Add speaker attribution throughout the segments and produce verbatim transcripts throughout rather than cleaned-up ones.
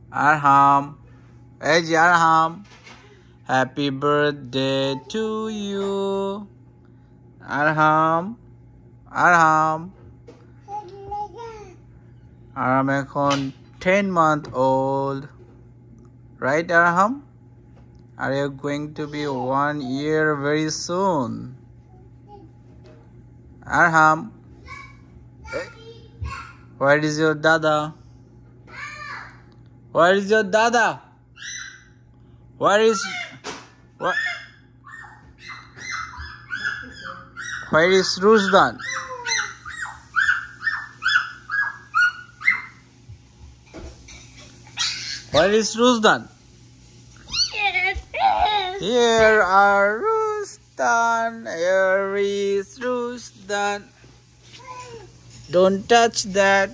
Speaker 1: Arham. Hey, Arham. Happy birthday to you. Arham. Arham. Arham এখন ten month old. Right, Arham? Are you going to be one year very soon? Arham. Where is your dada? Where is your dada? Where is what? Where is Rusdan? Where is Rusdan? Here are Rusdan. Here is Rusdan. Don't touch that.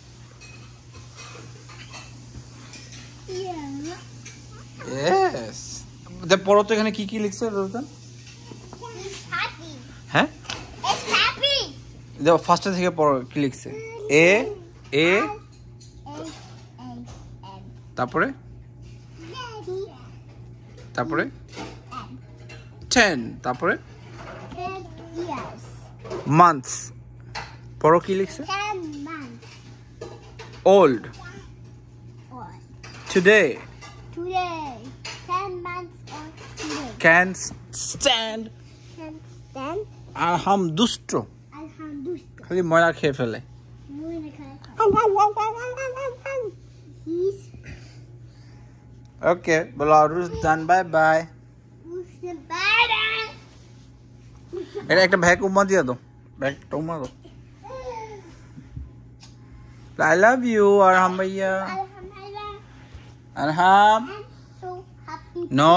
Speaker 2: Yeah.
Speaker 1: Yes. The poro to ekhane ki ki likhche Rusdan?
Speaker 2: He's happy.
Speaker 1: Huh?
Speaker 2: It's happy.
Speaker 1: The first theke poro ki likhche? A A
Speaker 2: A A M.
Speaker 1: তারপরে
Speaker 2: Daddy.
Speaker 1: তারপরে
Speaker 2: M.
Speaker 1: ten তারপরে
Speaker 2: Ten years.
Speaker 1: months পড়ো কি লিখছে
Speaker 2: Ten months.
Speaker 1: old
Speaker 2: Or
Speaker 1: today
Speaker 2: today. Ten months or today.
Speaker 1: can stand
Speaker 2: Can stand.
Speaker 1: Arham দুষ্ট
Speaker 2: Alhamdulillah.
Speaker 1: খালি ময়লা খেয়ে ফেলে
Speaker 2: He's
Speaker 1: ওকে বলো রুশদান bye bye
Speaker 2: who's the bad?
Speaker 1: এটা একটা ভ্যাক উম্মা দিয়ে দাও ভ্যাক উম্মা দাও I love you Arham bhaiya
Speaker 2: Alhamdulillah.
Speaker 1: Arham
Speaker 2: I'm so happy.
Speaker 1: no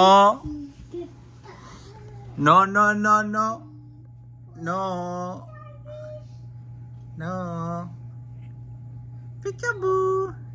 Speaker 1: no no no no no no peekaboo